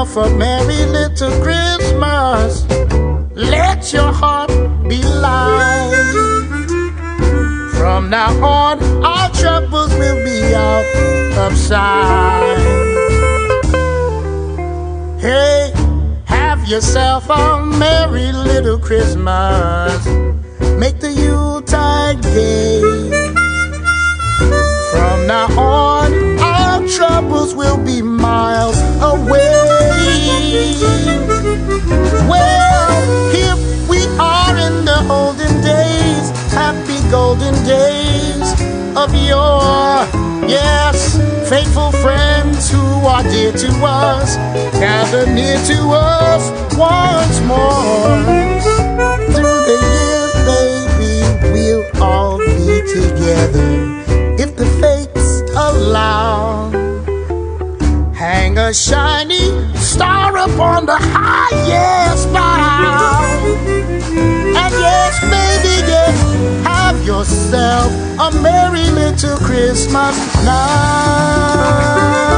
yourself a merry little Christmas. Let your heart be light. From now on, our troubles will be out of sight. Hey, have yourself a merry little Christmas. Make the Yuletide gay. From now on, our troubles will be miles away. Well, here we are in the olden days, happy golden days of yore. Yes, faithful friends who are dear to us, gather near to us once more. Through the years, baby, we'll all be together if the fates allow. Hang a shiny star upon the highest bough. And yes, baby, yes, have yourself a merry little Christmas now.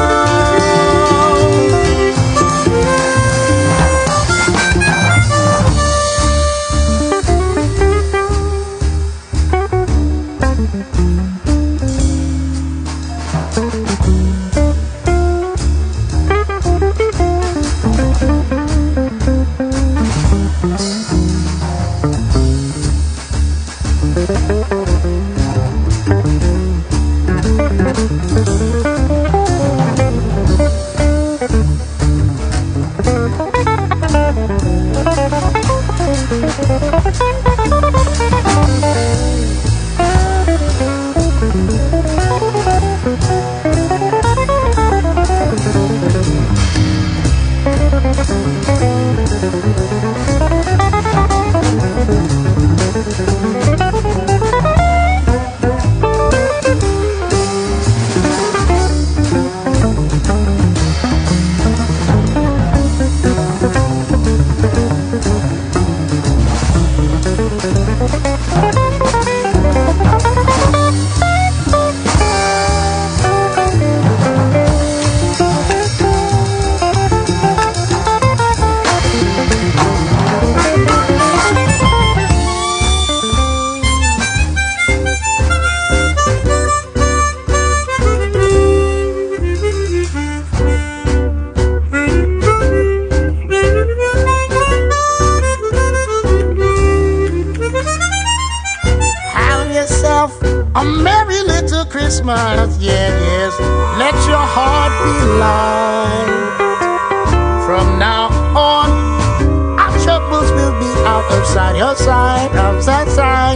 A merry little Christmas, yeah, yes. Let your heart be light. From now on, our troubles will be out of sight, your side, outside side.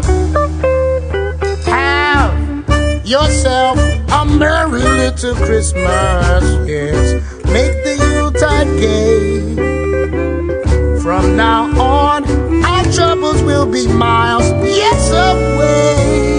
Have yourself a merry little Christmas, yes. Make the Yuletide gay. From now on, our troubles will be miles, yes, away.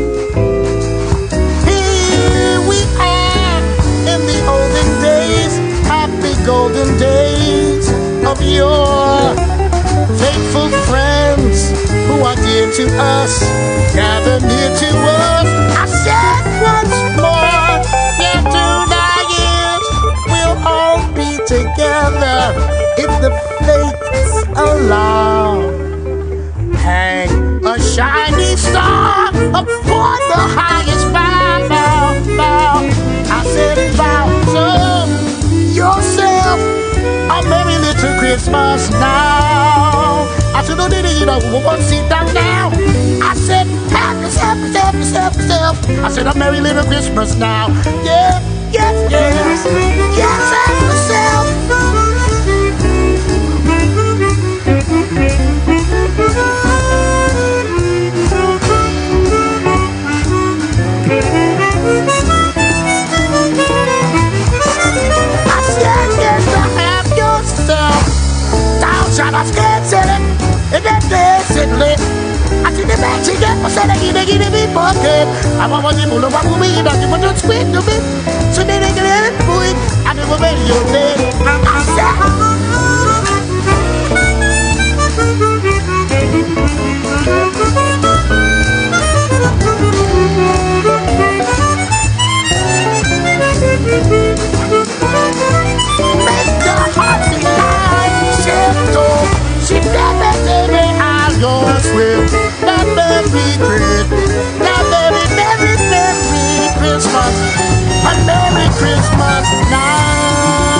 Golden days of yore, faithful friends who are dear to us, gather near to us. I said once more, yeah, through the years we'll all be together if the fates allow. Hang a shining star upon the highest bough. I said bow, so yourself a merry little Christmas now. I said, no, you know, won't sit down now. I said, have yourself. I said, a merry little Christmas now. Yeah, yes, have yourself. Shall I stand silly? And then dancing lit. I see the man, she get my son, I get me bucket. I want you to know what we mean, I want to squid to me. So then they get it, boy. I never made your day. I said, make the heart A Merry Christmas now.